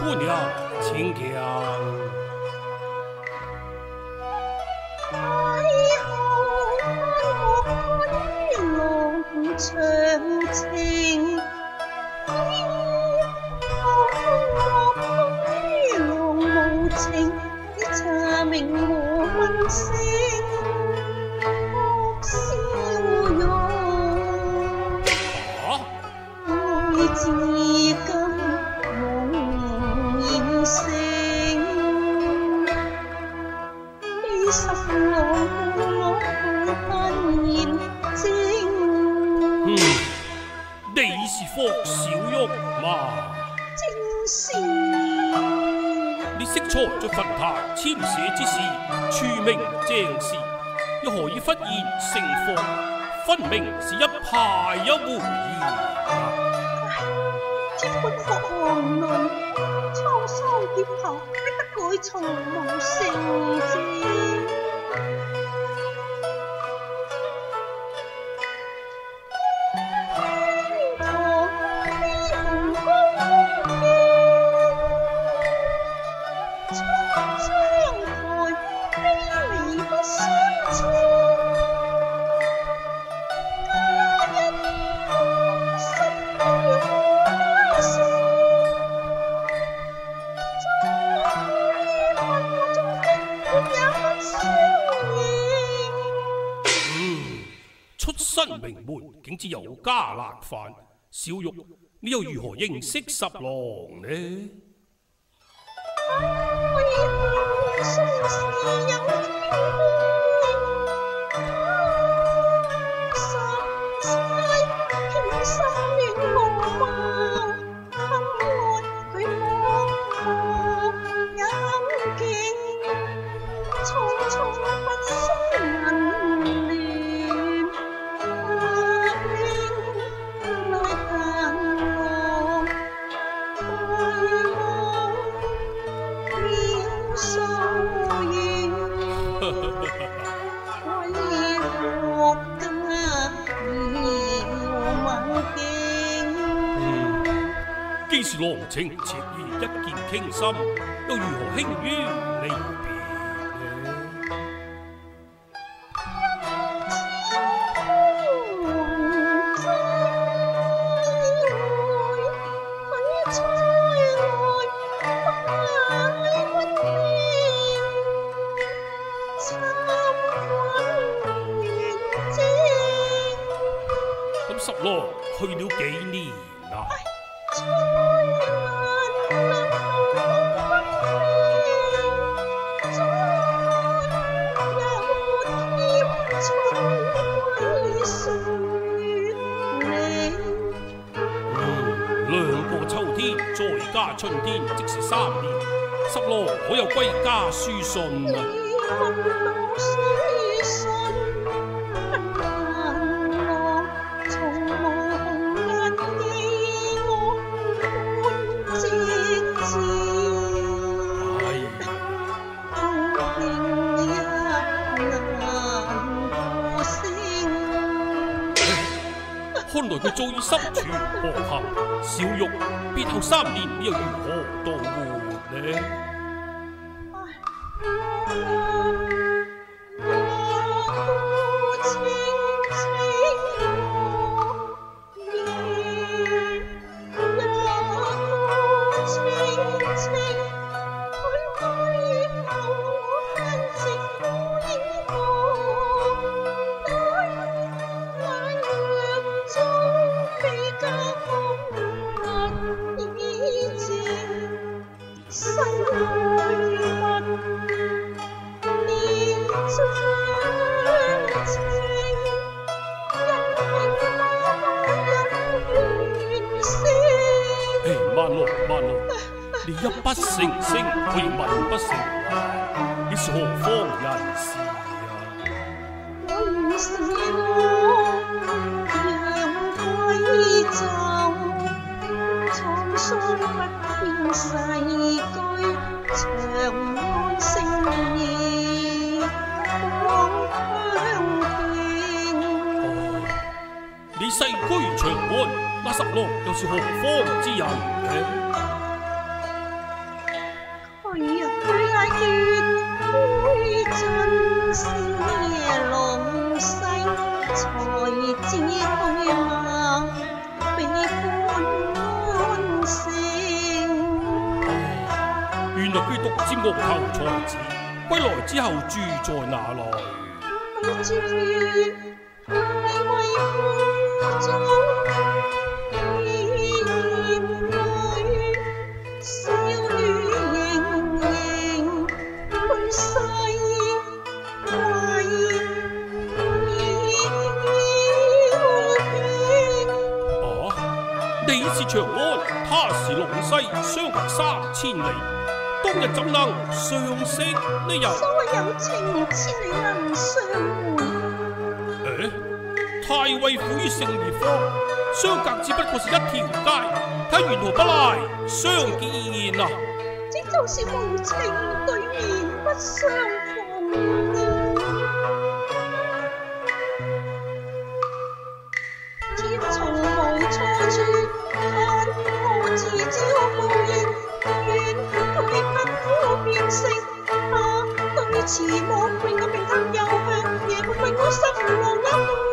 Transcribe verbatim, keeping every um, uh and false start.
姑娘，请讲。 为何我龙长情？龙无情，你查明我问声，莫笑容。 啊！ 爱至今梦已醒，你十郎我不言睛。 嗯，你是霍小玉嘛？ 正是。 你昔才在坟坛簽寫之事，處明正是，又何以忽然成佛？分明是一派一回兒。 天本復寒涼，滄桑劫後，逼得改從無成志。 出身名門，竟知有家難返。小玉，你又如何認識十郎呢？既是郎情妾意，一見傾心，又如何輕於離別呢？咁十郎去了幾年啊？再加春天，即是三年。十郎可有歸家書信啊？看來佢早已心存惡行，小玉別後三年又如何度活呢？你一不成聲，我亦問不成話，你是何方人士啊？ 我原是我楊貴胄，滄桑不偏世居，長安盛義廣香徑。 哦，你世居長安，那十郎又是何方之人呢？ 額頭才子，歸來之後住在哪裏？ 住於大衛府中園裏，笑語盈盈，去世為啊！你是長安，他是隴西，相隔三千里，當日怎能相識呢？又所謂有情千里能相會。 誒，太尉府與聖義坊相隔只不過是一條街，他緣何不來相見啊？ 這就是無情對面不相逢天從無錯處，看我自招無形，願佢不苦變成。啊，對此莫令我平淡又向，夜不歸我心無一